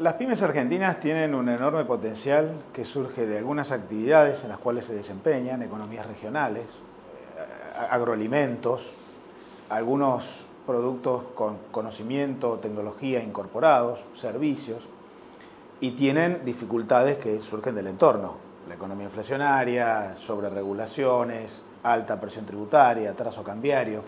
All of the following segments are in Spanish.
Las pymes argentinas tienen un enorme potencial que surge de algunas actividades en las cuales se desempeñan, economías regionales, agroalimentos, algunos productos con conocimiento o tecnología incorporados, servicios, y tienen dificultades que surgen del entorno, la economía inflacionaria, sobreregulaciones, alta presión tributaria, atraso cambiario.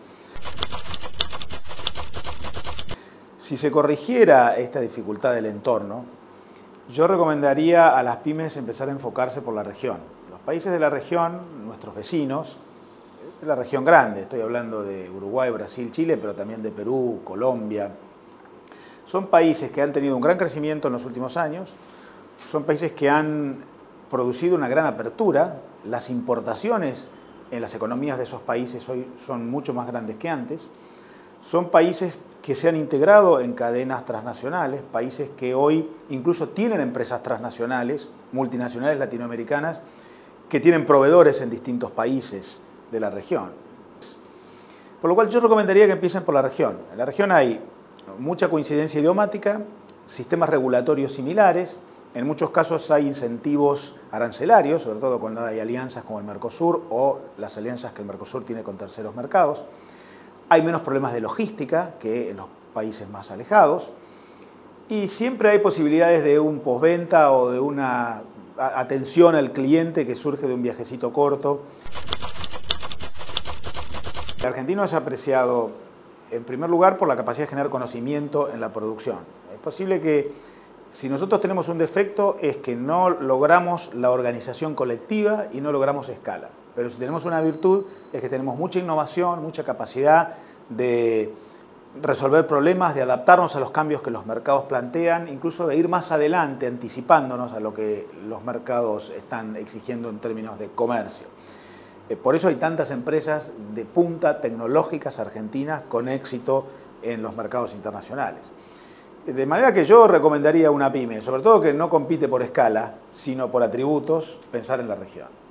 Si se corrigiera esta dificultad del entorno, yo recomendaría a las pymes empezar a enfocarse por la región. Los países de la región, nuestros vecinos, de la región grande, estoy hablando de Uruguay, Brasil, Chile, pero también de Perú, Colombia, son países que han tenido un gran crecimiento en los últimos años, son países que han producido una gran apertura, las importaciones en las economías de esos países hoy son mucho más grandes que antes, son países que se han integrado en cadenas transnacionales, países que hoy incluso tienen empresas transnacionales, multinacionales latinoamericanas, que tienen proveedores en distintos países de la región. Por lo cual yo recomendaría que empiecen por la región. En la región hay mucha coincidencia idiomática, sistemas regulatorios similares, en muchos casos hay incentivos arancelarios, sobre todo cuando hay alianzas como el Mercosur o las alianzas que el Mercosur tiene con terceros mercados. Hay menos problemas de logística que en los países más alejados y siempre hay posibilidades de un postventa o de una atención al cliente que surge de un viajecito corto. El argentino es apreciado en primer lugar por la capacidad de generar conocimiento en la producción. Es posible que si nosotros tenemos un defecto es que no logramos la organización colectiva y no logramos escala. Pero si tenemos una virtud es que tenemos mucha innovación, mucha capacidad de resolver problemas, de adaptarnos a los cambios que los mercados plantean, incluso de ir más adelante, anticipándonos a lo que los mercados están exigiendo en términos de comercio. Por eso hay tantas empresas de punta tecnológicas argentinas con éxito en los mercados internacionales. De manera que yo recomendaría a una pyme, sobre todo que no compite por escala, sino por atributos, pensar en la región.